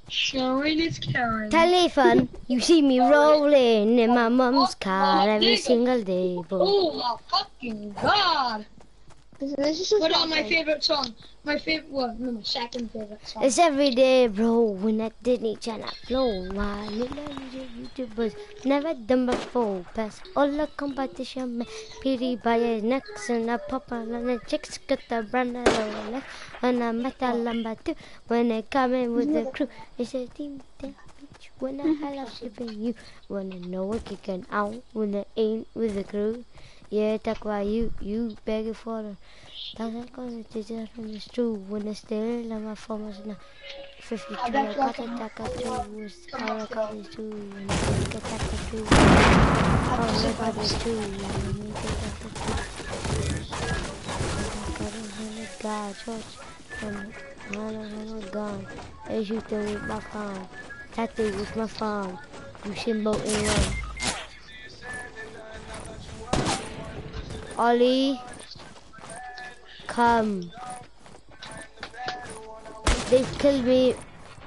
Showing is caring. Tell Ethan, you see me rolling in my mum's car every single day, boy. Oh my fucking god! This is just What on my favorite song? My favorite one, no, my second favorite song. It's every day, bro, when that Disney Channel flow. My little YouTubers never done before. Pass all the competition, man. Pity by his necks and a pop on the chicks got the brand of the left. And I met a lumber too when they come in with the crew. It's a team that bitch when I love shipping you. Wanna know what kicking out when they ain't with the crew. Yeah, talk about you begging for the. That's cause it's just it's true when it's still on my phone was now 52. I got a taka too. All I got is two. And I make a taka too. All I got is two. And I make a taka two. I got a hundred guys, church. I'm gone. They shooting with my phone. Tattoo with my phone. Usain Bolt in one. Ollie. Come. They've killed me.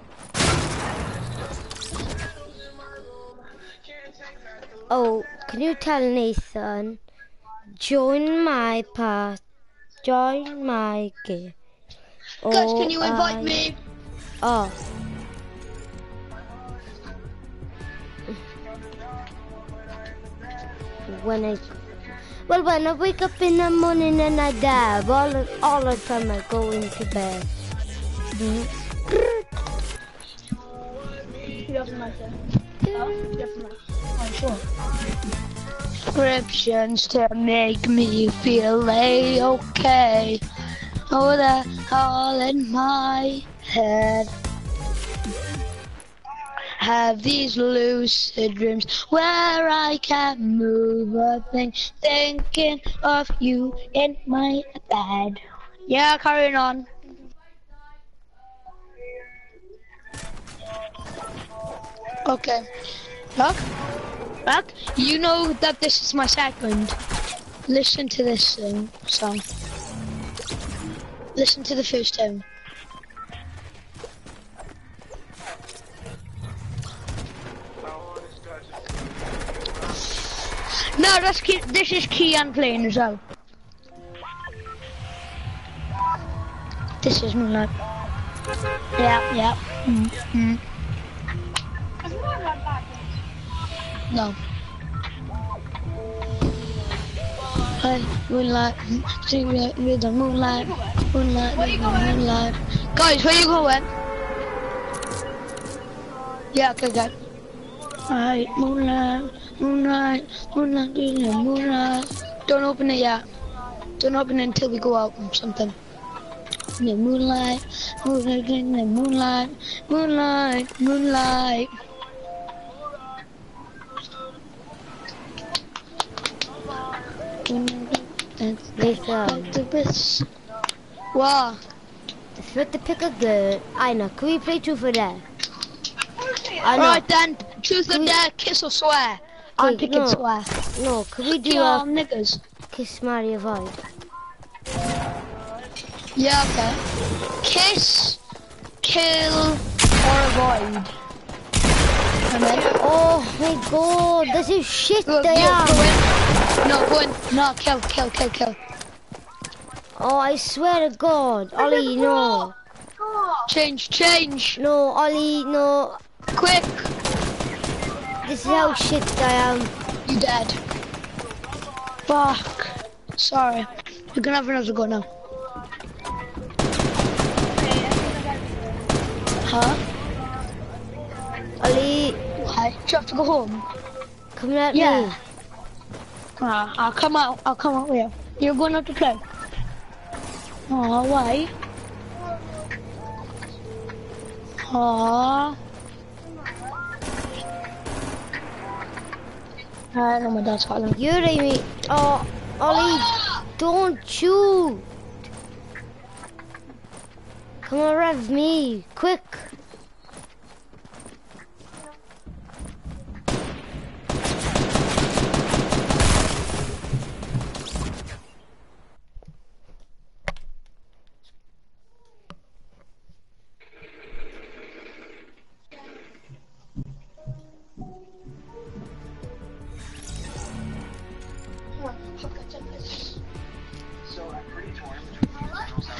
Oh, can you tell Nathan? Join my path. Join my game. Guys, can you invite me? Oh. When I wake up in the morning and I dab, all the time I go into bed. He doesn't like it. He doesn't like it. Oh, sure. Prescriptions to make me feel okay. Oh, that all in my head. Have these lucid dreams where I can't move a thing, thinking of you in my bed. Yeah, carrying on. Okay. Look, you know that this is my second. Listen to this song. Listen to the first tone. No, this is Kian playing as well. This is Moonlight. Yeah. No. Hey, Moonlight, sing with the moonlight. Moonlight. Guys, where you going? Yeah, okay, good. Alright, moonlight. Don't open it yet. Don't open it until we go out or something. Yeah, moonlight. Wow. If you want to pick a girl, I know. Can we play truth or dare? Alright then, truth or dare, kiss or swear. I'm picking swear. No, can we do niggas? Kiss, marry, avoid? Yeah, okay. Kiss, kill, or avoid. And then, oh my god, this is shit, Diane. Go in. No, kill. Oh, I swear to God, Ollie, no. Change. No, Ollie, no. Quick. This is how shit I am. You dead. Fuck. Sorry. You're gonna have another go now. Huh? Ollie. Why? Do you have to go home? Come at me. I'll come out with you. You're going out to play. Oh, why? I know my dad's calling. You're me. Oh, Ollie, don't shoot. Come on, rev me, quick.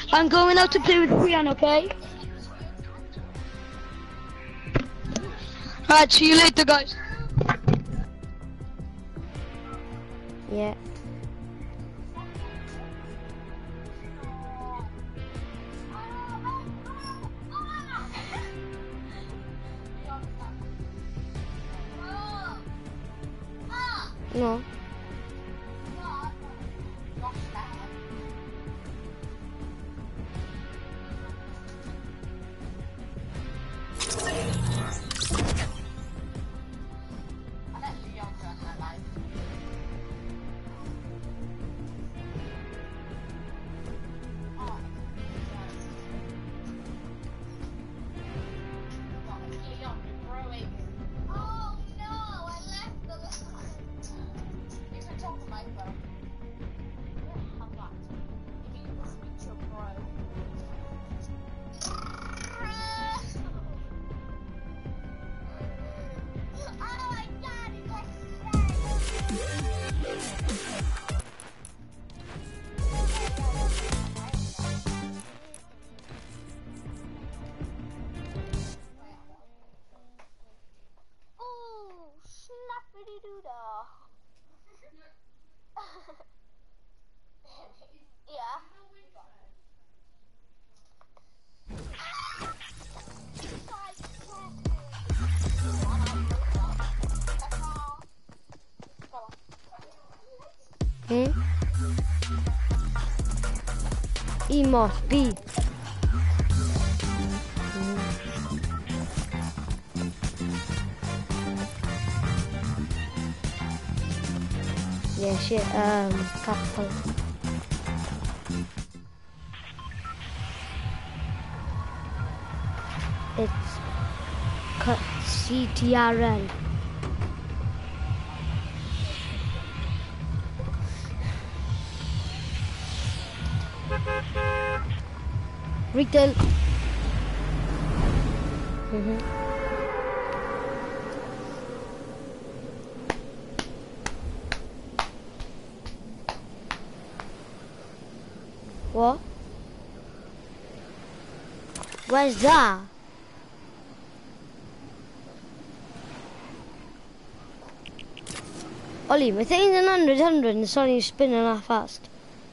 I'm going out to play with Brian, okay? Alright, see you later, guys. Yeah. No. Hmm? E must be. Yeah, shit, capital. It's CTRL. Retail. What? Where's that? Ollie, my thing's an 100 and it's only spinning that fast.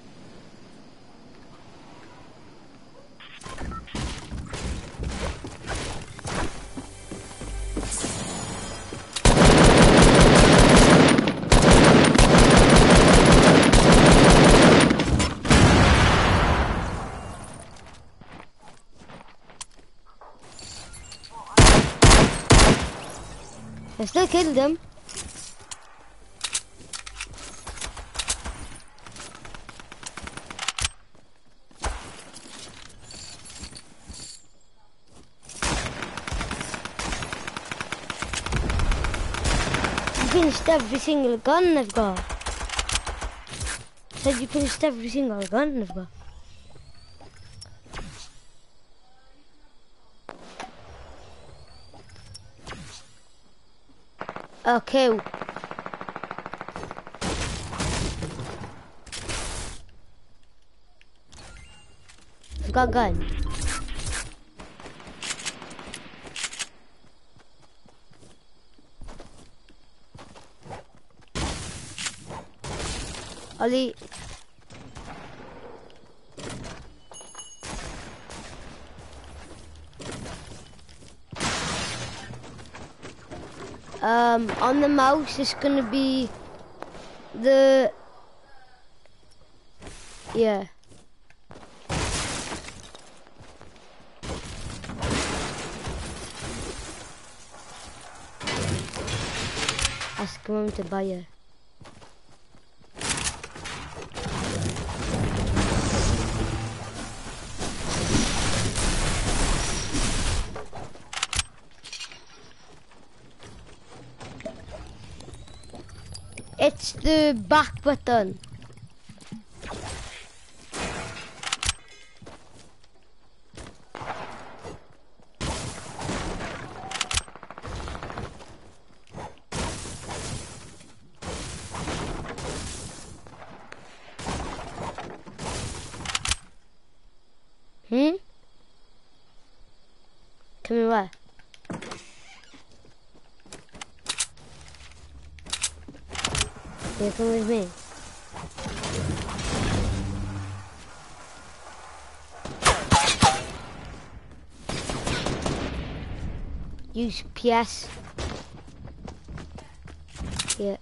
I still killed him. You finished every single gun I've got. Said you finished every single gun I've got. Okay. I've got a gun. Ollie. On the mouse it's gonna be the, yeah. Ask him to buy it. It's the back button. Coming where? Yeah, come with me. Use PS. Yeah.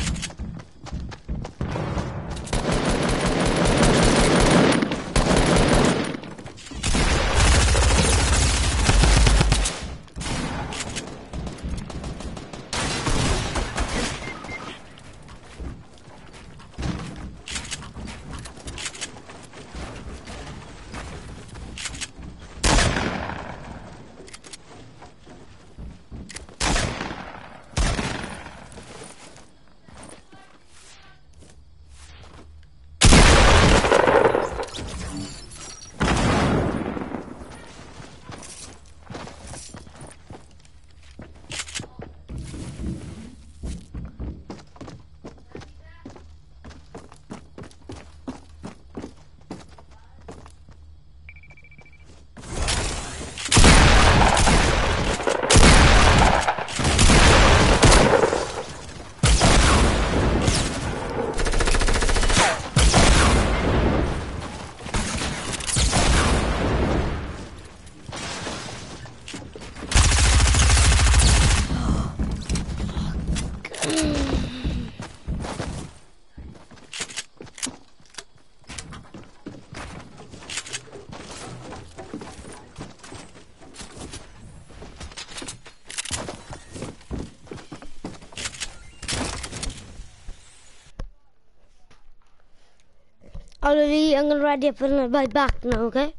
Already, I'm gonna ready for my back now, okay?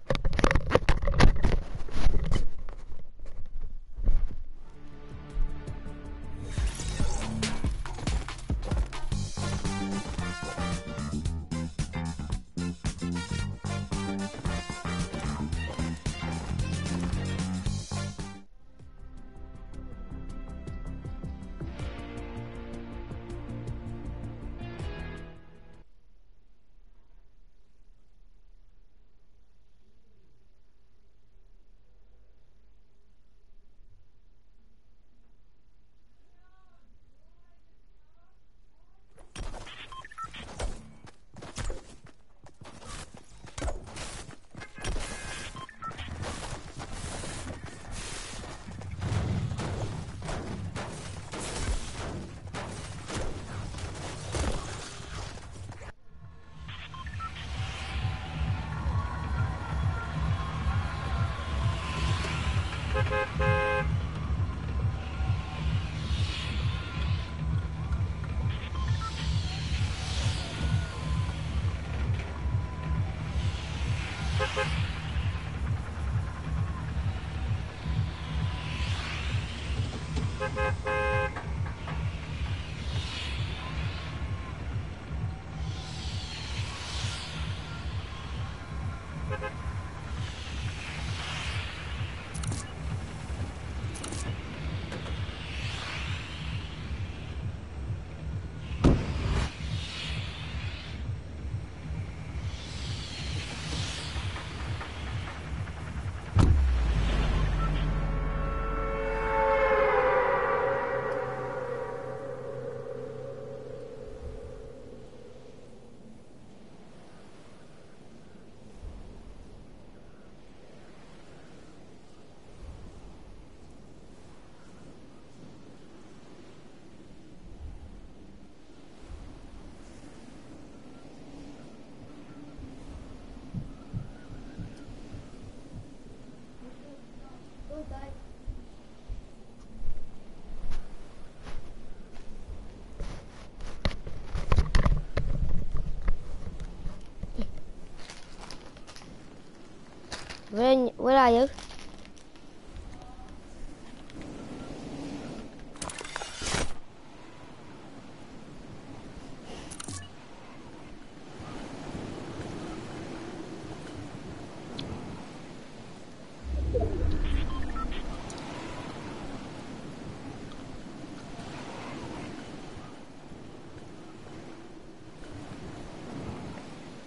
Where are you?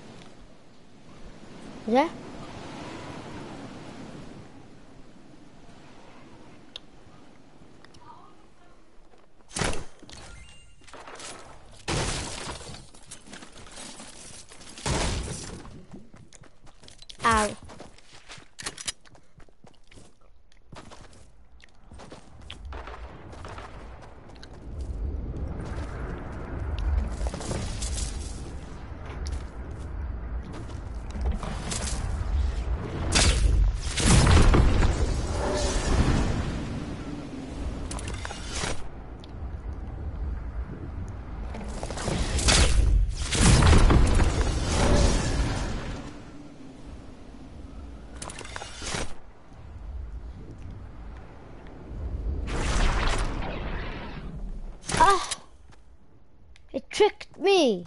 Yeah? tricked me.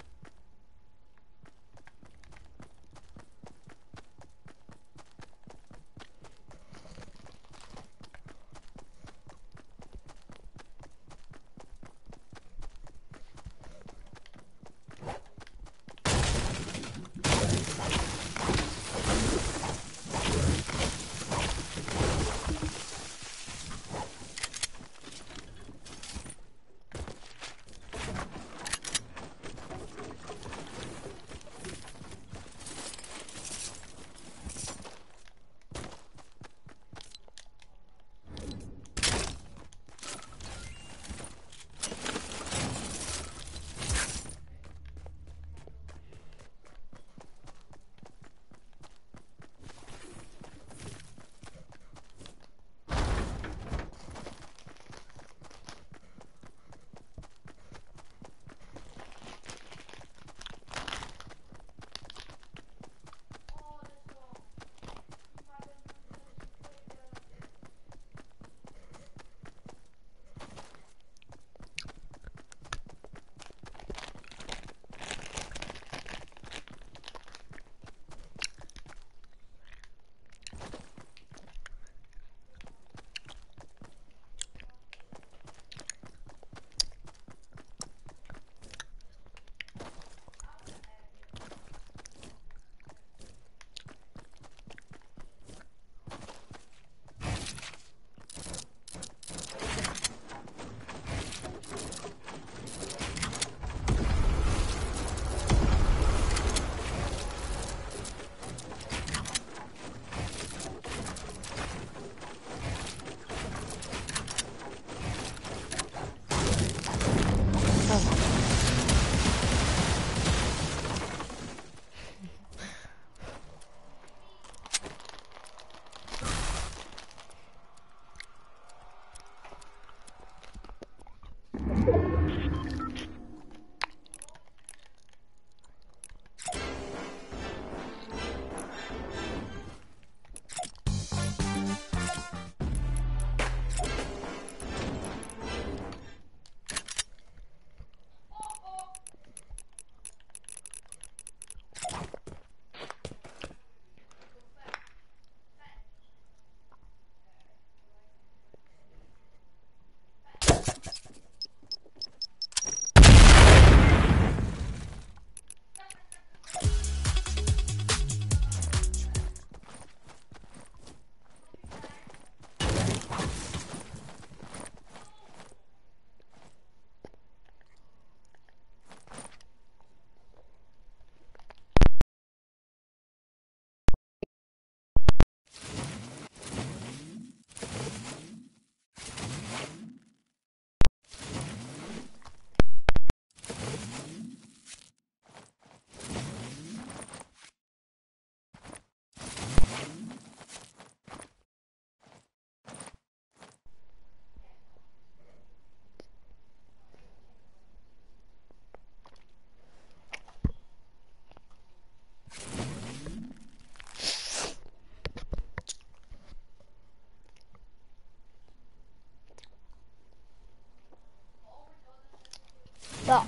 Oh.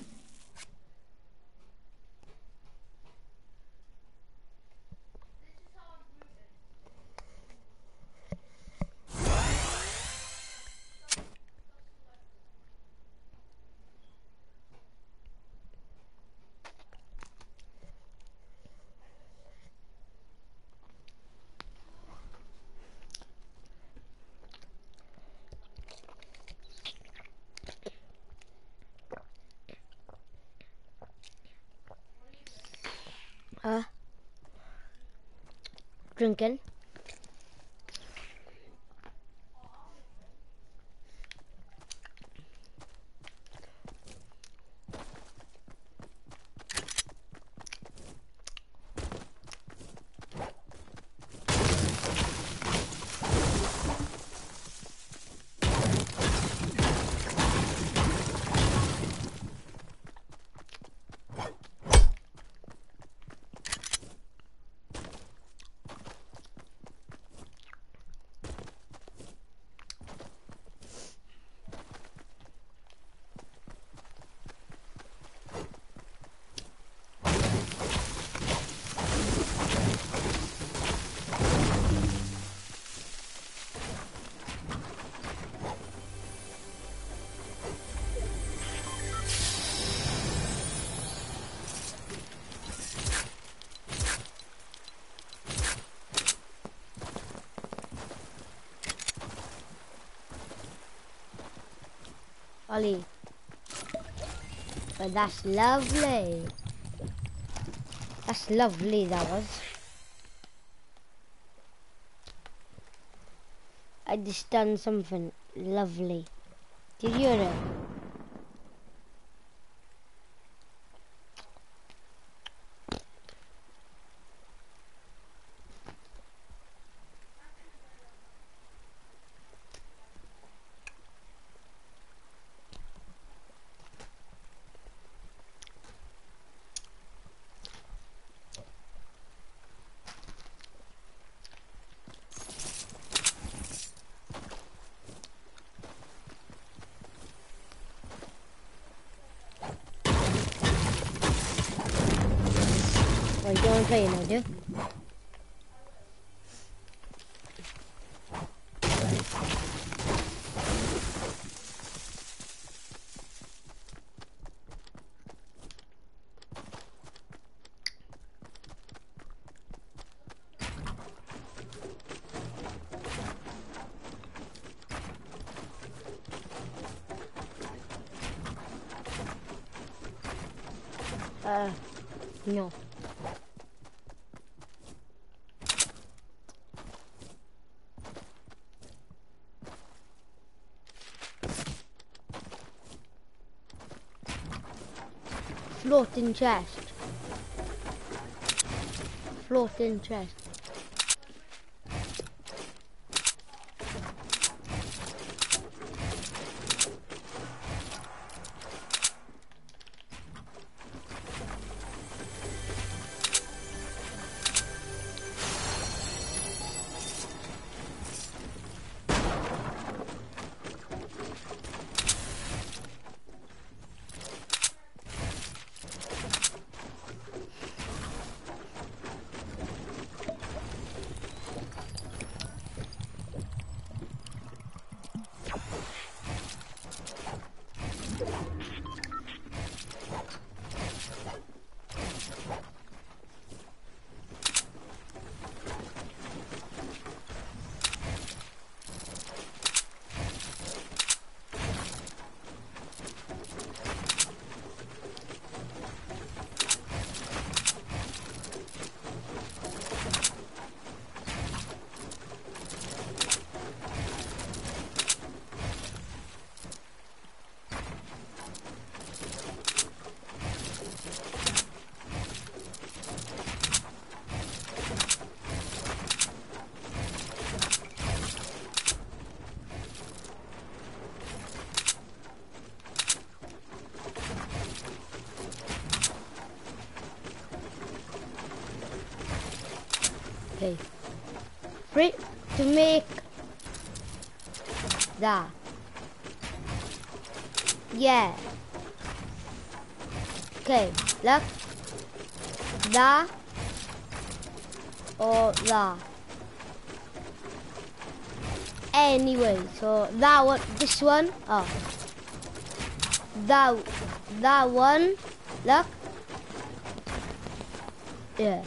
Drinking. Ollie. But that's lovely. That's lovely, that was. I just done something lovely. Did you hear it? Oh, you don't want to play now, do you? No. Floating chest. Floating chest. Okay. Free to make that. Yeah. Okay, look. Da or da. Anyway, so that one, this one, oh. That one, look. Yeah.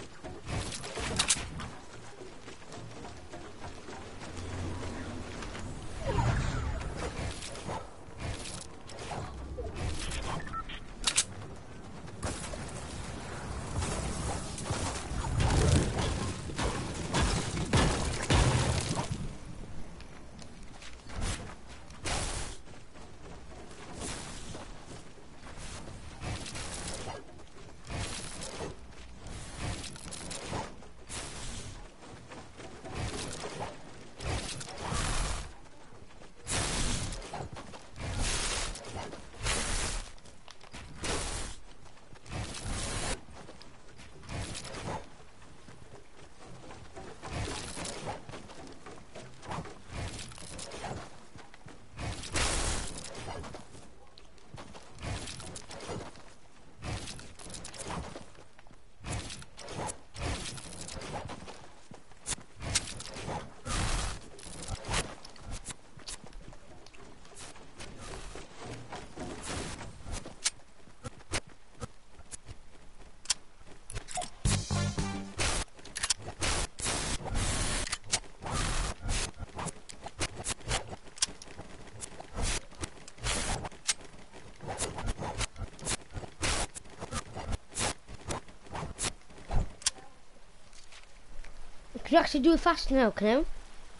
you actually do it faster now, can you?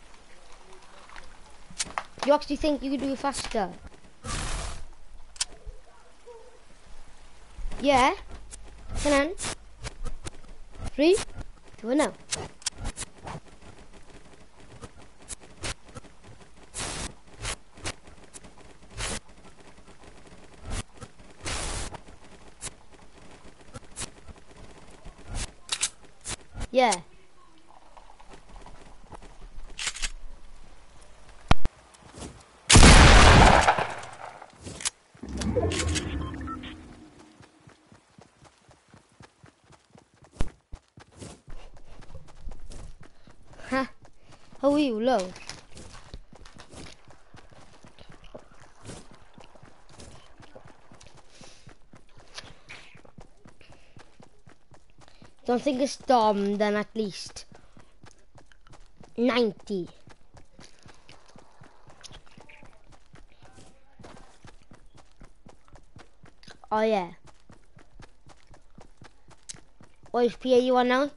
You actually think you can do it faster? Yeah? Come on. 3, 2, 1, now. Yeah. Huh? How are you, low? Don't think it's storm, then at least 90. Oh yeah. What HP are you on now?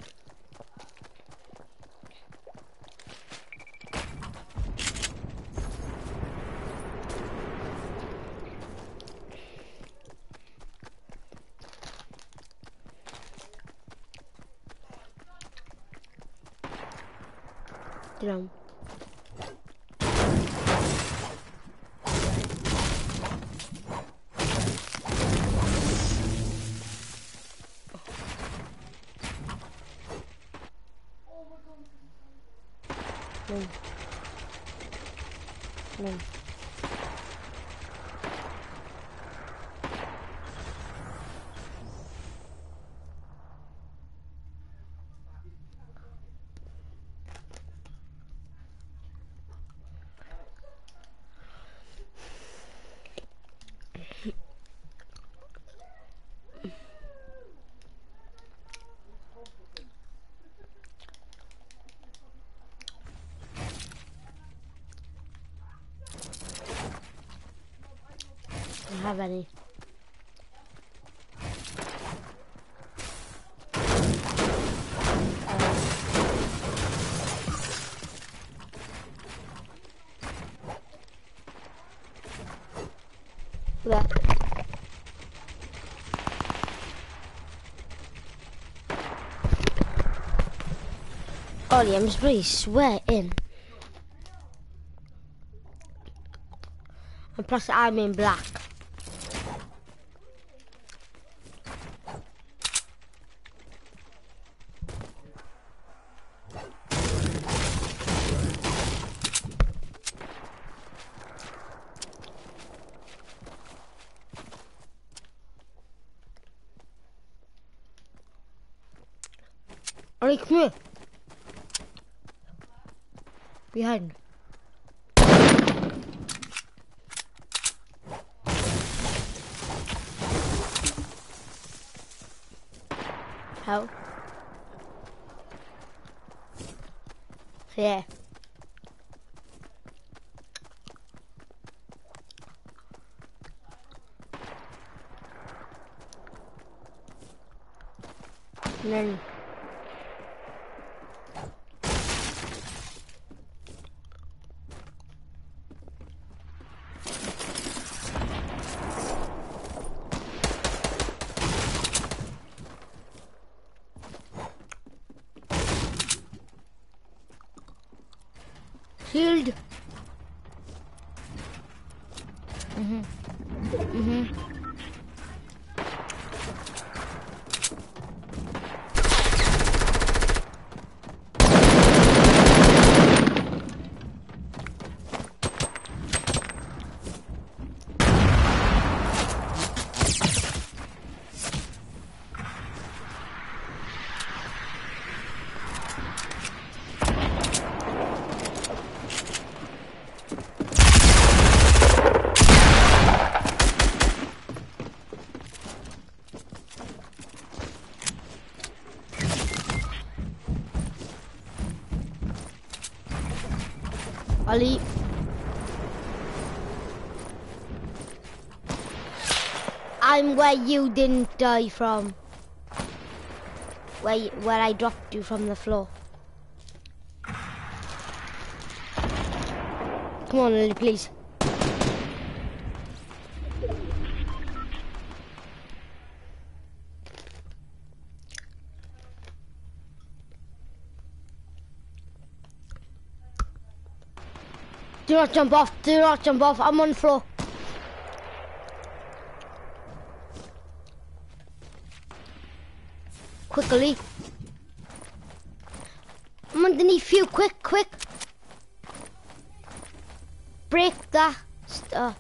Drum. No. Don't have any. That. Ollie, I'm just really sweating. And plus I'm in black. Ollie, come here. Behind. How? Yeah. And then shield. Ollie. I'm where you didn't die from. Where I dropped you from the floor. Come on, Lily, please. Do not jump off. Do not jump off. I'm on the floor. Quickly. I'm underneath you. Quick, quick. Break that stuff.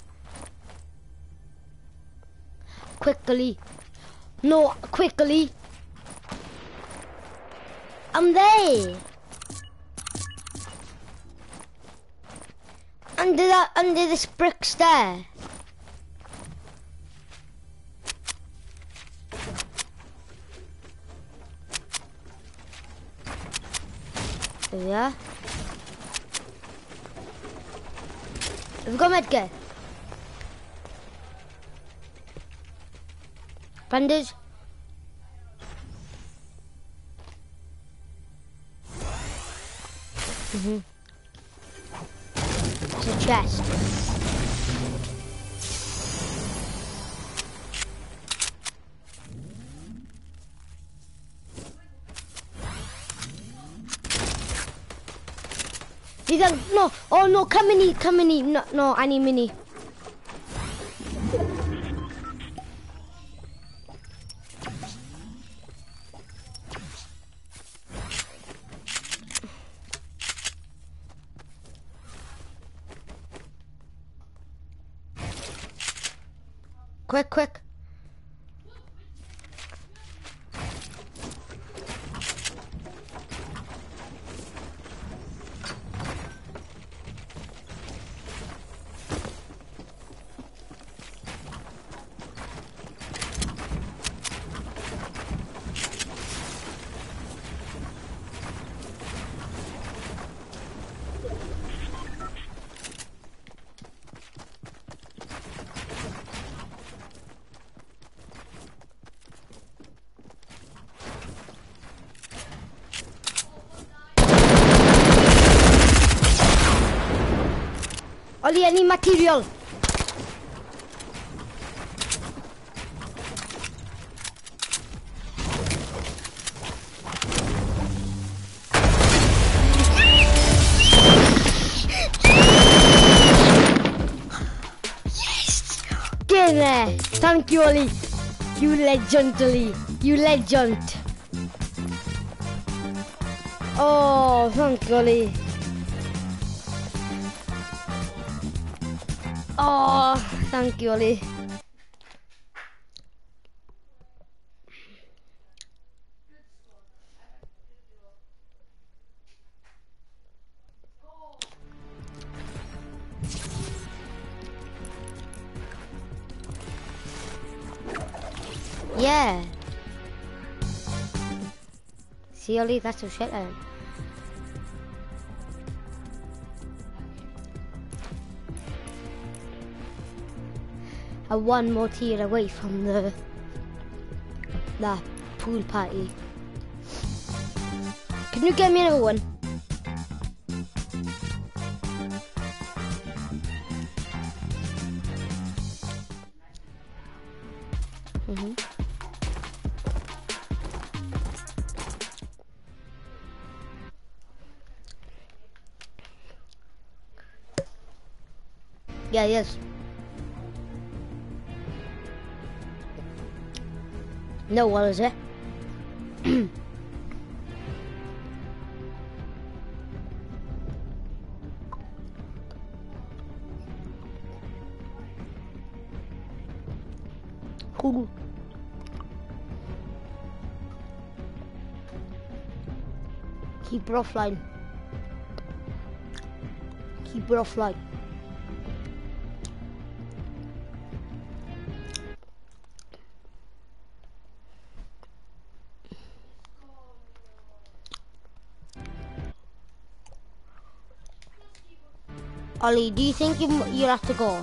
Quickly. No, quickly. I'm there. Under this bricks there. There we are. Have we got medkit? Bandage? It's a chest. These are, no, oh no, come and eat, no, I need mini. Quick, quick. Ollie, I need material. Yes! Get in there. Thank you, Ollie. You legend, Ollie. You legend. Oh, thank you, Ollie. Oh, thank you, Ollie. Yeah. See, Ollie, that's some shit then. I'm one more tier away from the pool party. Can you get me another one? Yeah, yes. No, what is it? Cool. Keep it offline. Keep it offline. Ollie, do you think you'll have to go?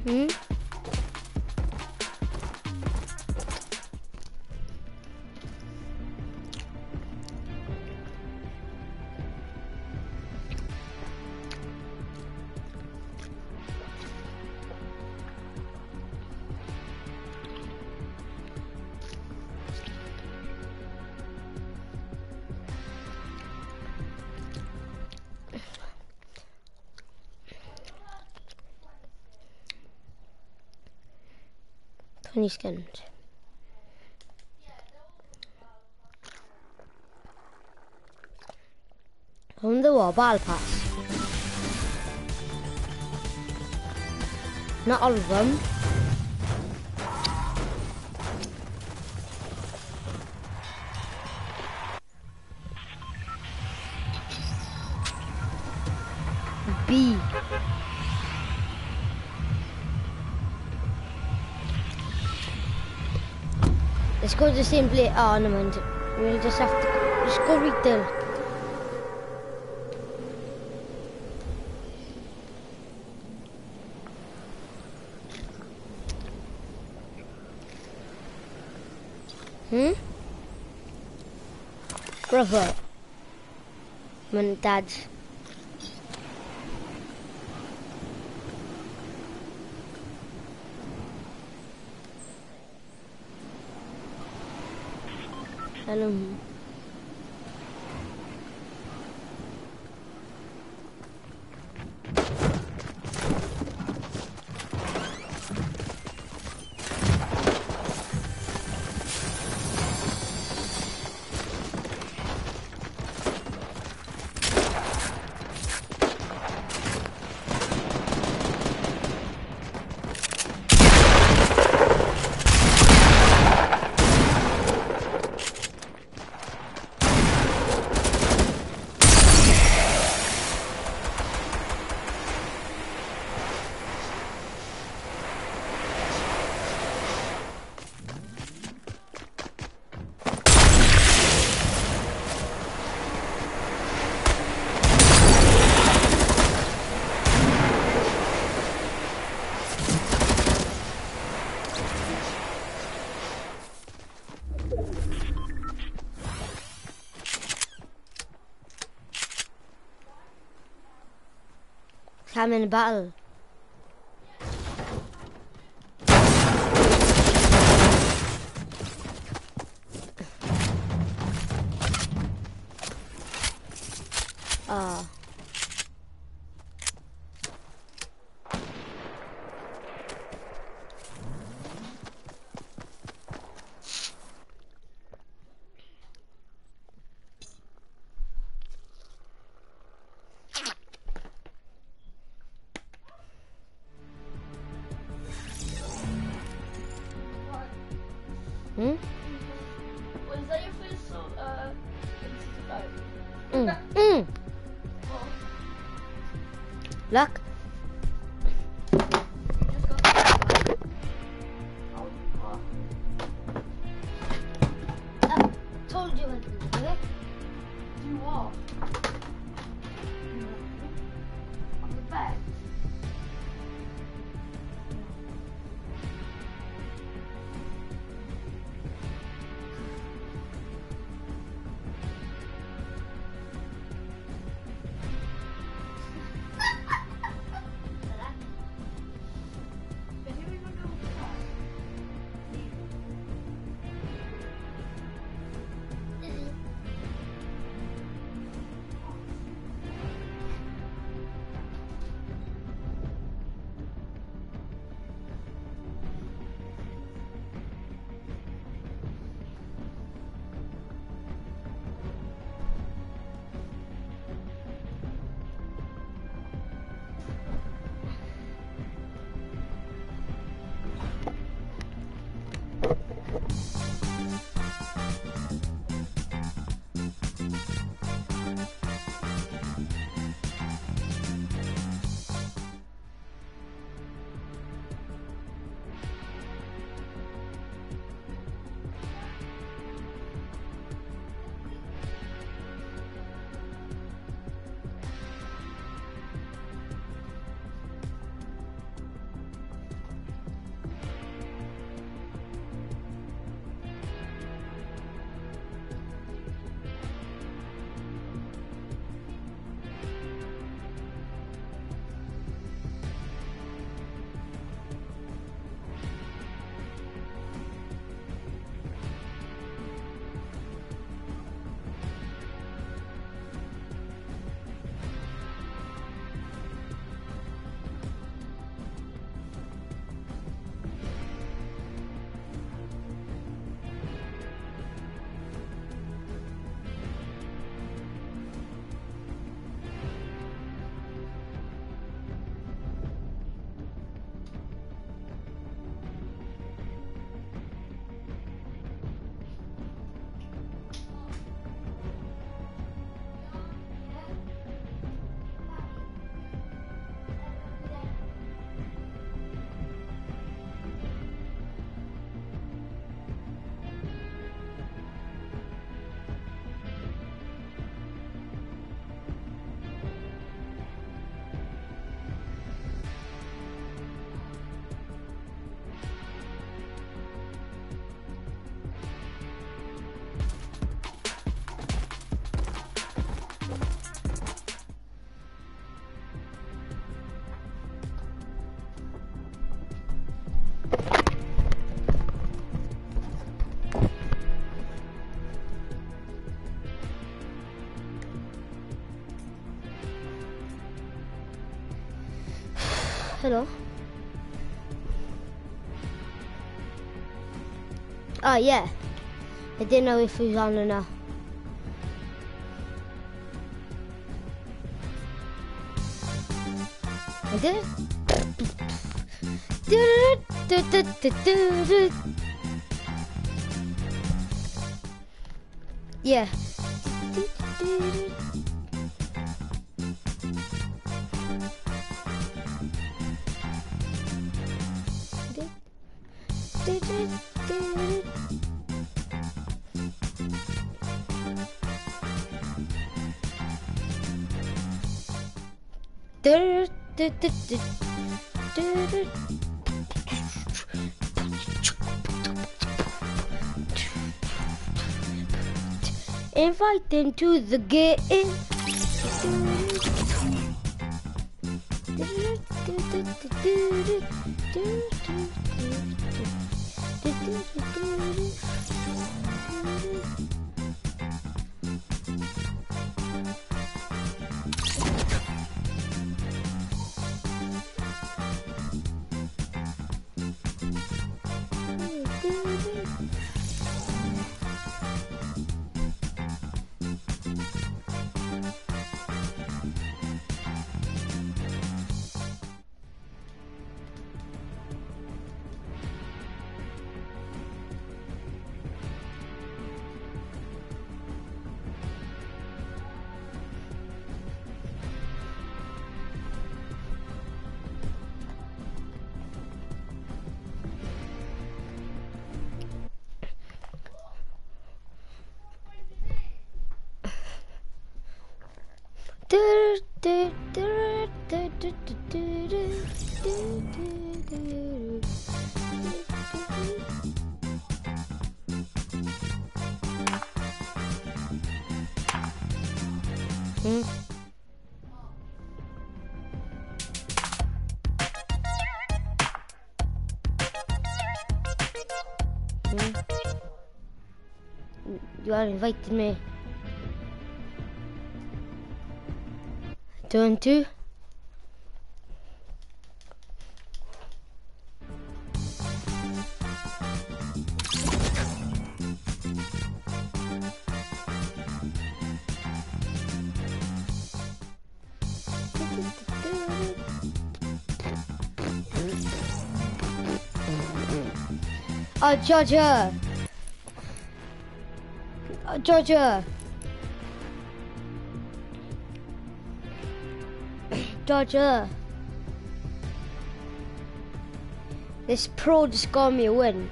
Hmm? Twenty seconds. On the wall, battle pass. Not all of them. B. Let's go to the same place. Oh, no mind. We'll just have to just go retail. Hmm? Brother. My dad's. Hello. I'm in a battle. Hmm? Was that your first song? Look. Told you I could do it. Do what? On the bed. Hello. Oh yeah. I didn't know if he was on or not. I did. Yeah. Invite them to the game. You are invited me. 2 and 2. Oh, Georgia! Oh, Georgia! Georgia! This pro just got me a win.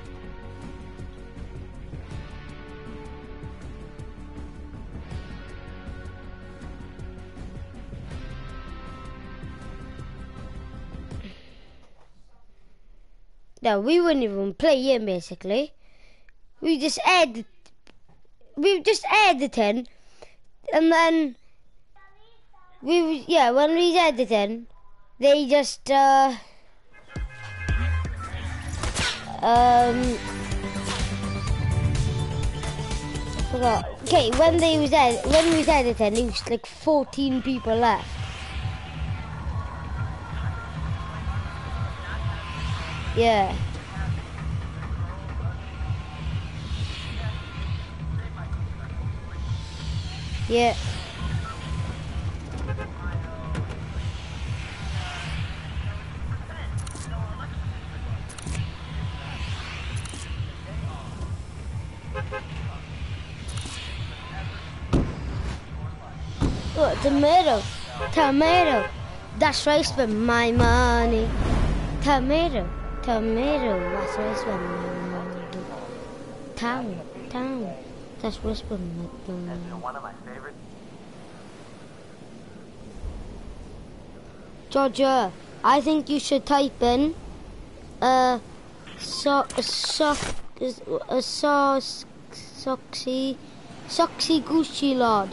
No, we wouldn't even play him basically. We just added in, and then when we added in, they just forgot. Okay, when we was editing, there was like 14 people left. Yeah. Yeah. Oh, tomato. Tomato. That's where I spend my money. Tomato. Tomato. That's where I spend my money. Town. That's where I spend my money. One of my favorites. Georgia, I think you should type in Soxy Gucci Lord.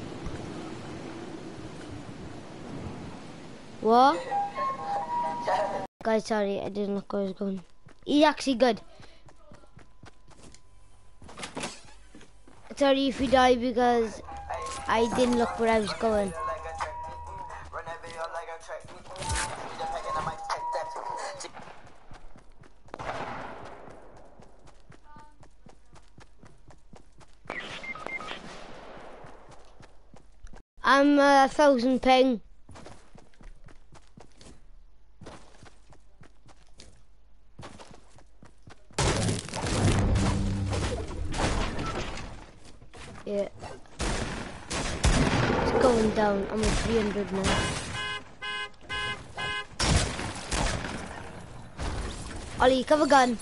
What? Guys, sorry, I didn't look where I was going. He's actually good. Sorry if you die because I didn't look where I was going. I'm 1,000 ping. Yeah. It's going down. I'm at 300 now. Ollie, cover gun.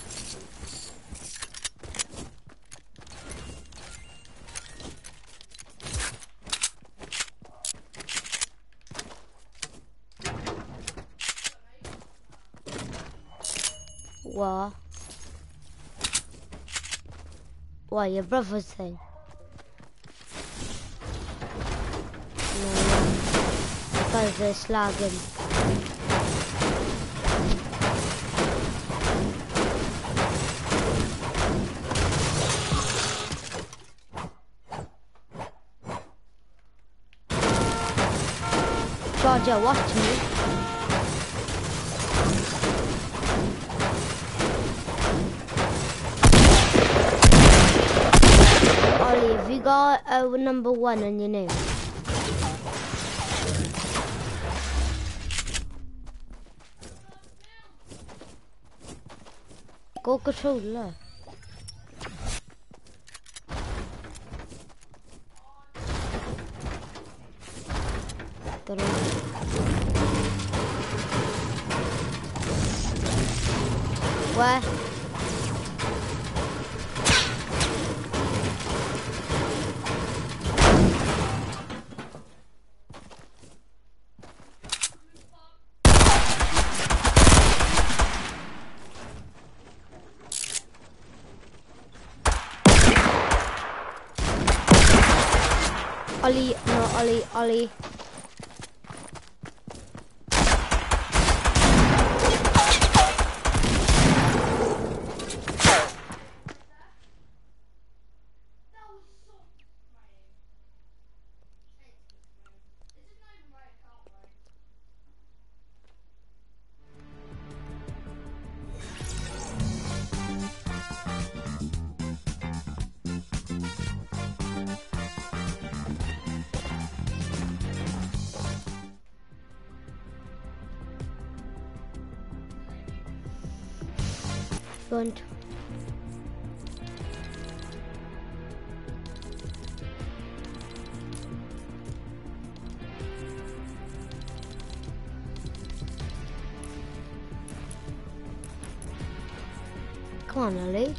What? What, your brother's thing? No, because they're slagging. Georgia, watch me. Ollie, have you got number 1 on your name? Go controller. Where? Ollie, no, Ollie, Ollie. Front. Come on, Ollie.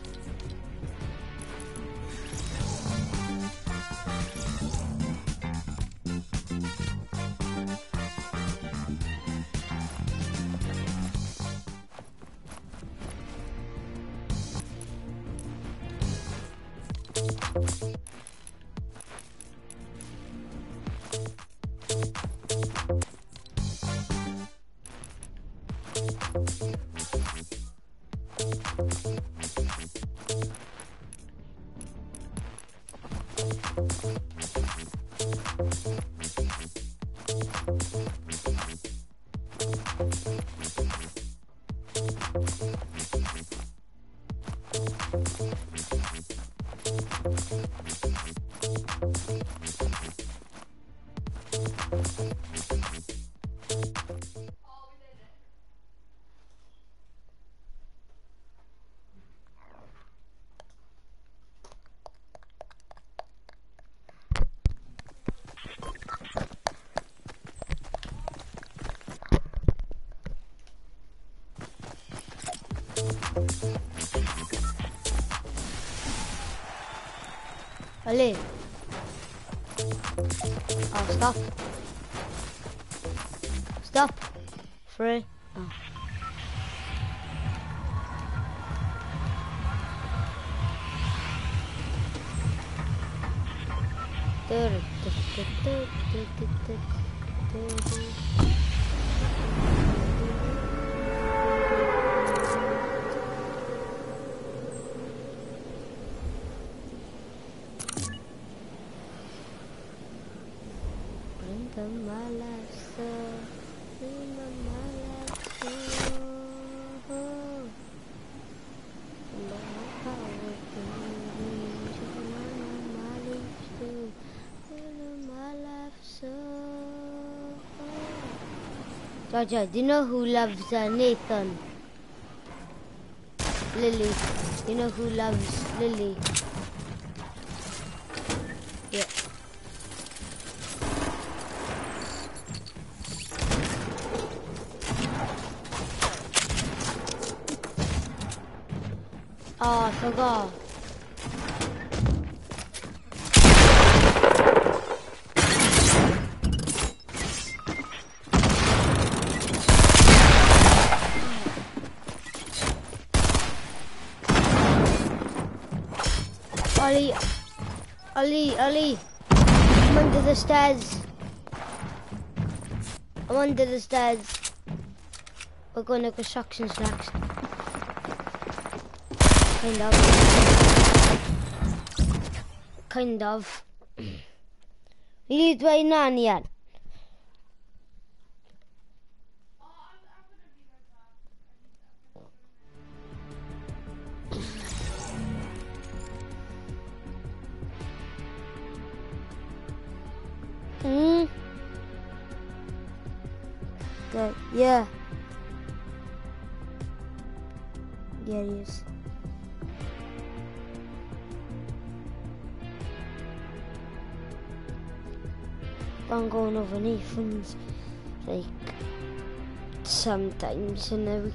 Ollie. Oh, stop. Stop. Free. Oh. So Georgia, do you know who loves Nathan? Lily. You know who loves Lily? Yeah. Oh, I forgot. Ollie, I'm under the stairs. I'm under the stairs. We're going to constructions next. Kind of. You dweud na'n yan. Good. Yeah. Yeah, he is. I'm going over Nathan's like sometimes in a week.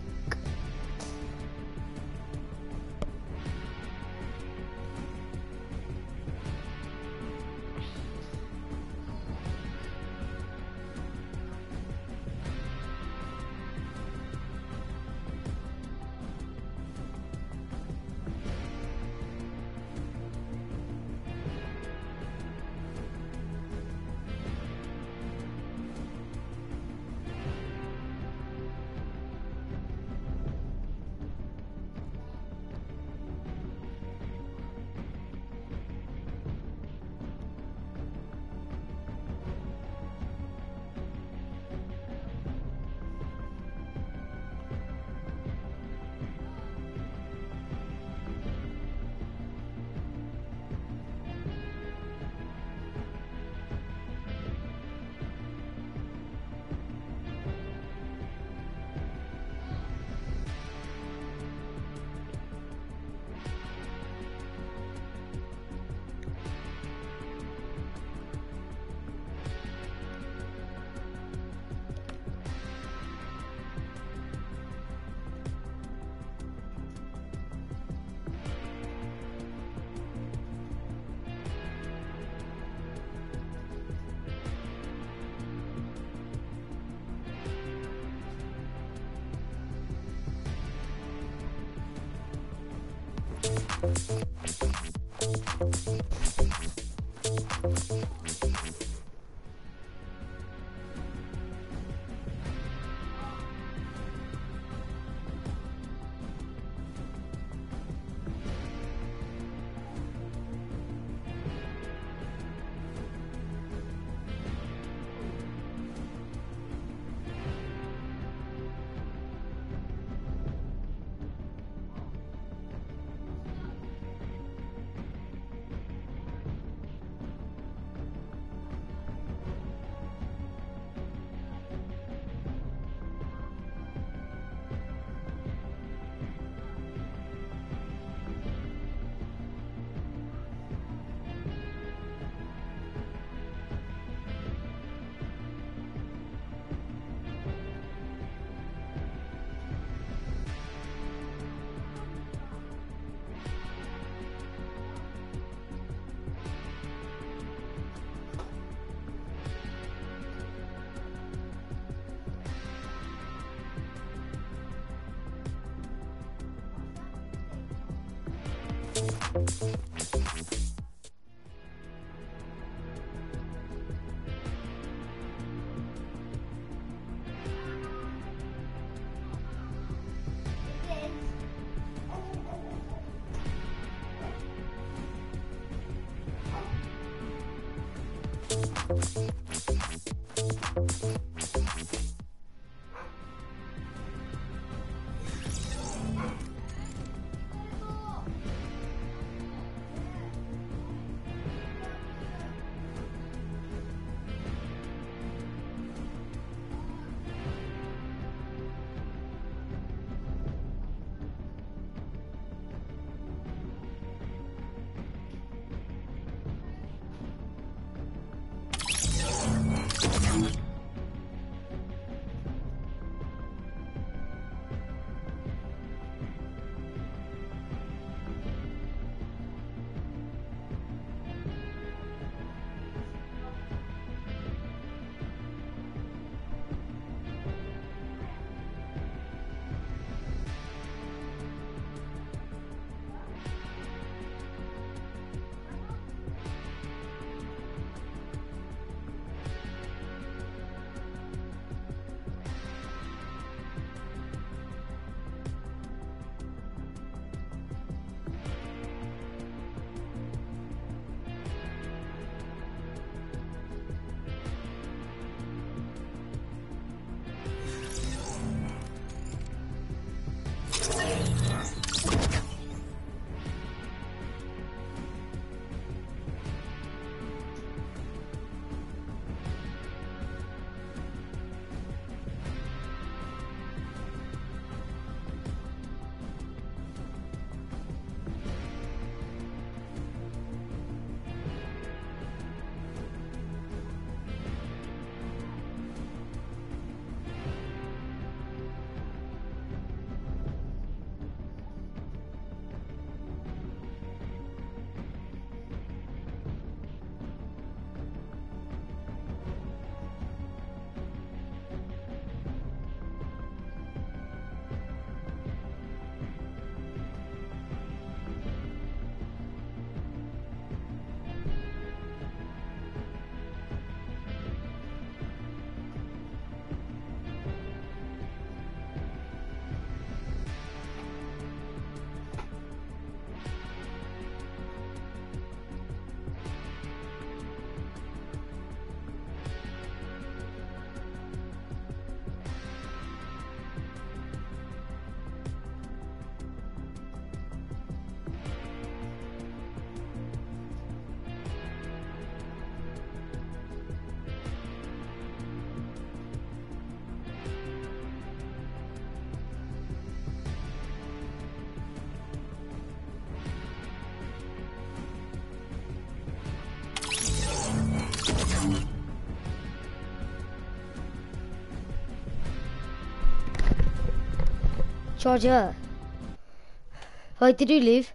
Georgia. Why did you leave?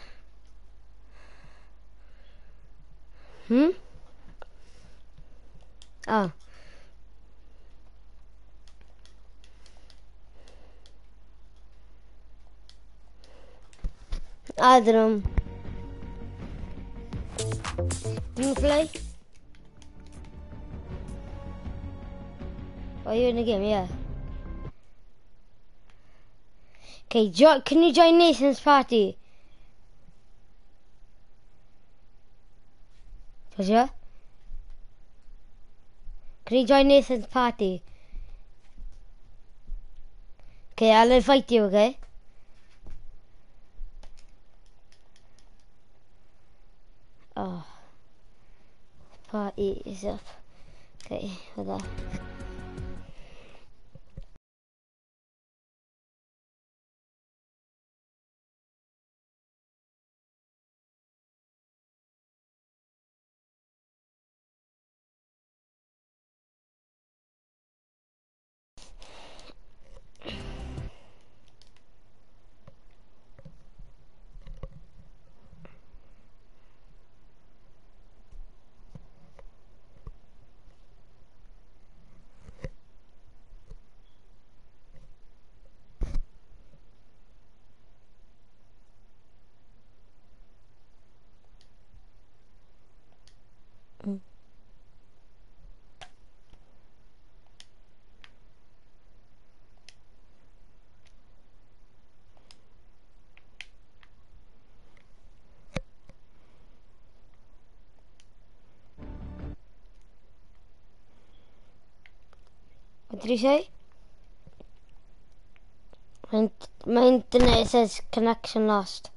Oh. I don't know. You wanna play? Are you in the game? Yeah. Okay, can you join Nathan's party? Georgia? Can you join Nathan's party? Okay, I'll invite you, okay? Oh. Party is up. Okay, hold on. What did you say? My internet says connection lost.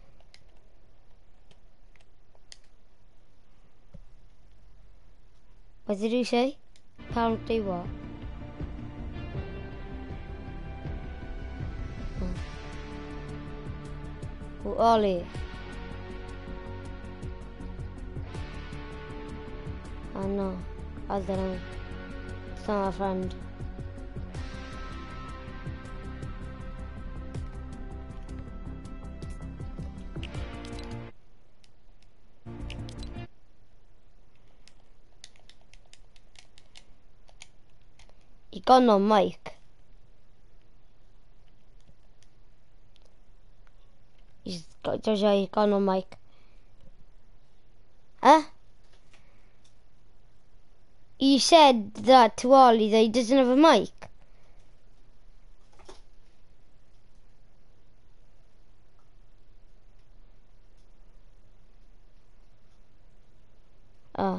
What did you say? Can't do what? Oh, Ollie. I know. I don't know. It's not my friend. He got no mic. He's got no mic. Huh? You said that to Ollie that he doesn't have a mic. Oh.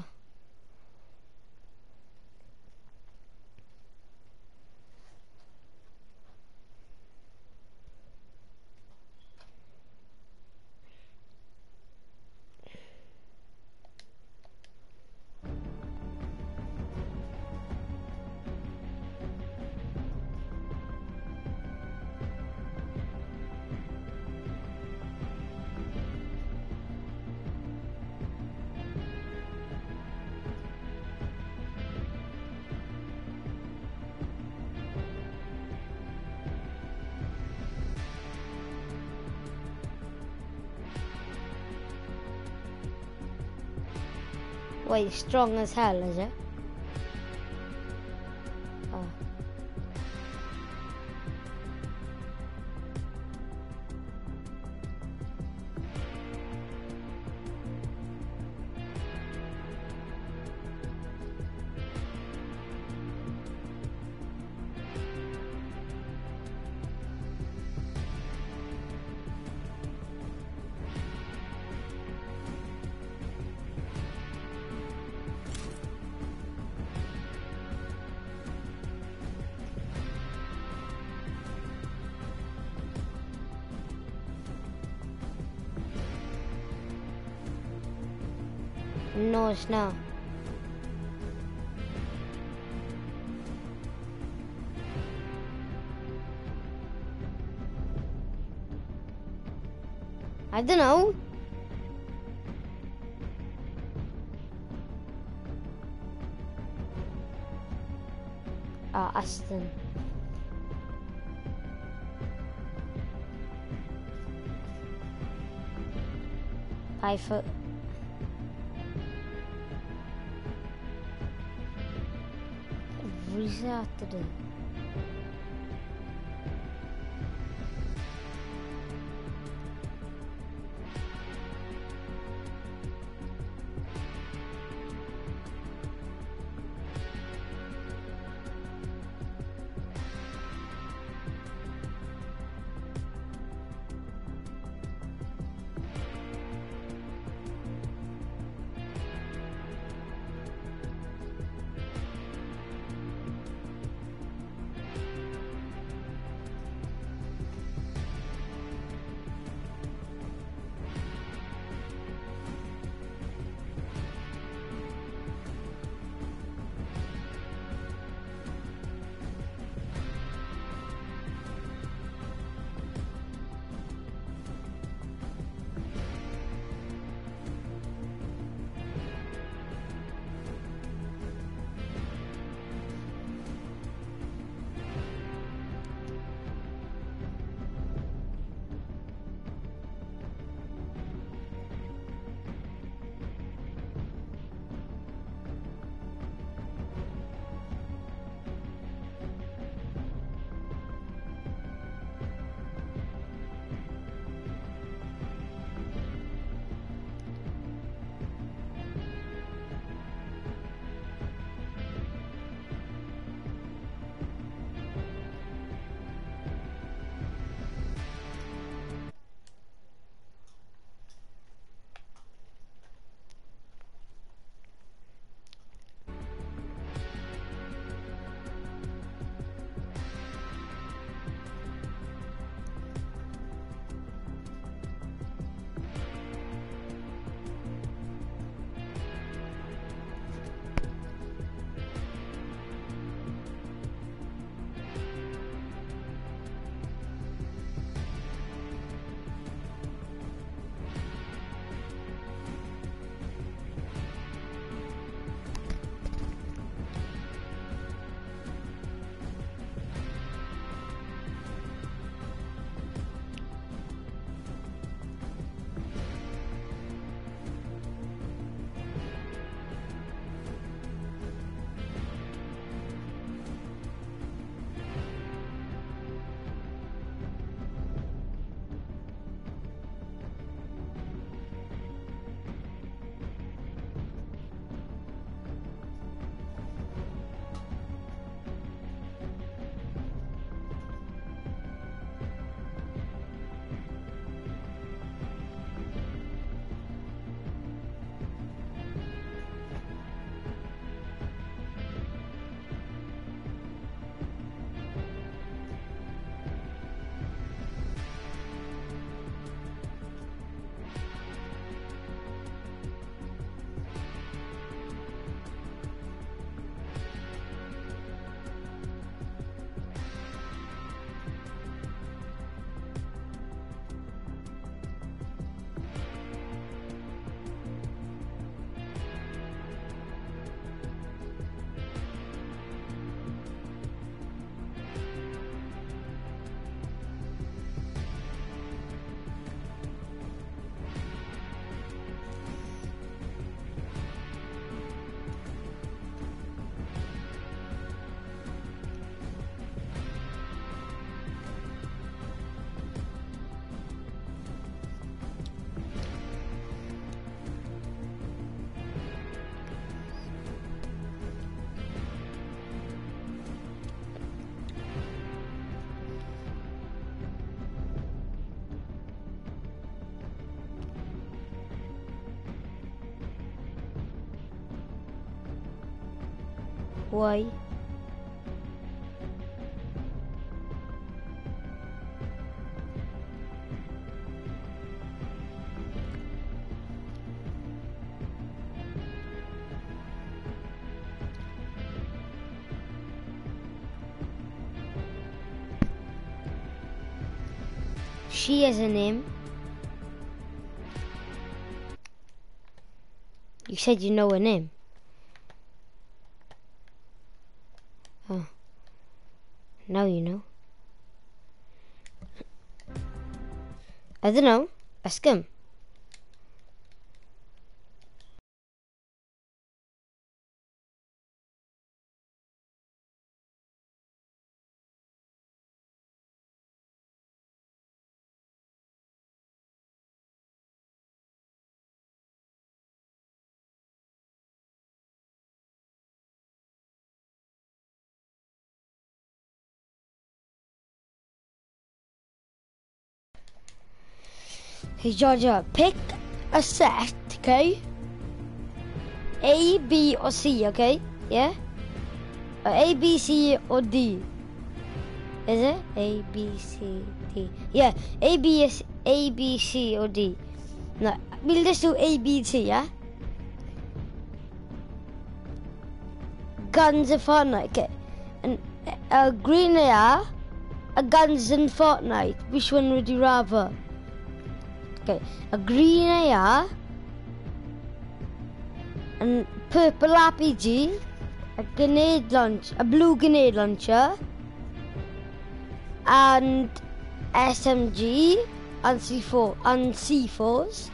Wait, strong as hell, is it? Oh. No, it's not. I don't know. Aston. I thought. Reset it. Why? She has a name. You said you know her name. Oh. Now you know. I don't know. Ask him. Okay, Georgia, pick a set, okay? A, B, or C, okay? Yeah? A, B, C, or D? Is it? A, B, C, D. Yeah, A, B, C, or D. No, we'll just do A, B, C, yeah? Guns in Fortnite, okay? And green AR, a guns in Fortnite. Which one would you rather? Okay, a green AR, and purple RPG, a blue grenade launcher, and SMG and C4s.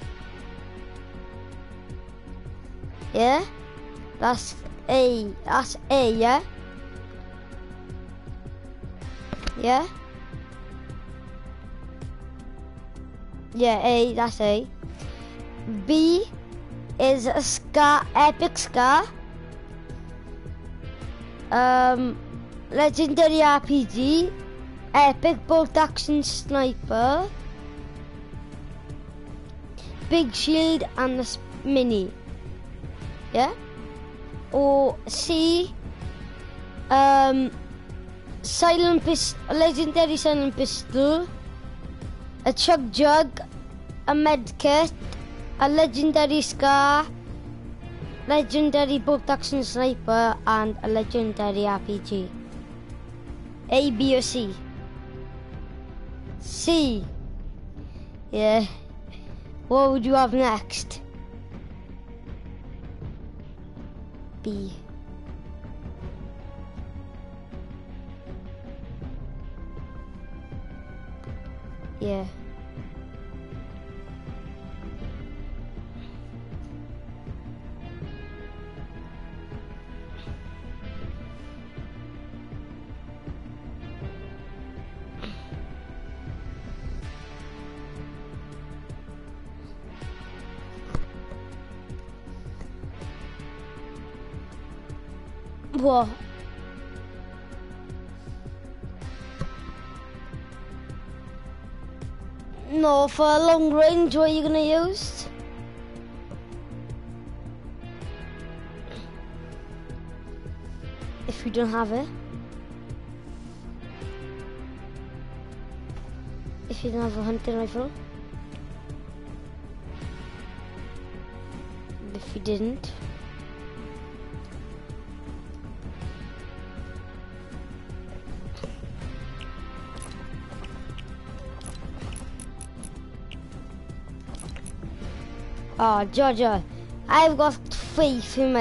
Yeah, that's A. That's A. Yeah. Yeah. Yeah, A. That's A. B is a Scar, Epic Scar. Legendary RPG, Epic Bolt Action Sniper, Big Shield and the Mini. Yeah? Or C, Legendary Silent Pistol, a Chug Jug, a Medkit, a Legendary Scar, Legendary Bolt Action Sniper, and a Legendary RPG. A, B, or C? C. Yeah. What would you have next? B. Yeah. What? No, for a long range, what are you gonna use? If you don't have it. If you don't have a hunting rifle. If you didn't. Oh, Georgia, I've got faith in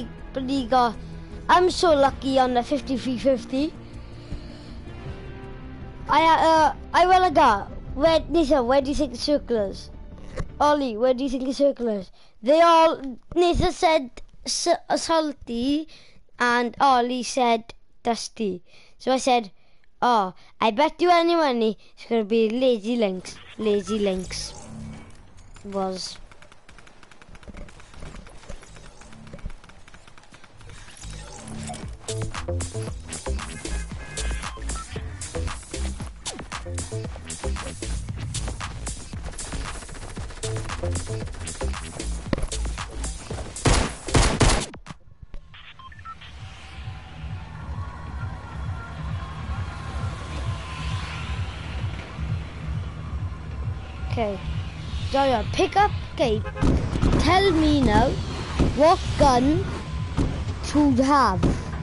I'm so lucky on the 53-50. I will go. Nathan, where do you think the circle is? Ollie, where do you think the circle is? Nathan said salty and Ollie said dusty. So I said, oh, I bet you any money it's going to be Lazy Links. Lazy Links was... Okay, Jaya, pick up, okay, tell me now what gun to have.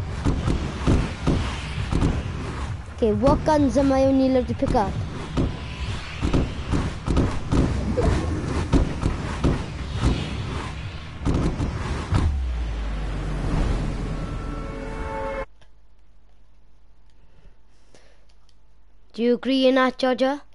Okay, what guns am I only allowed to pick up? Do you agree in that, Georgia?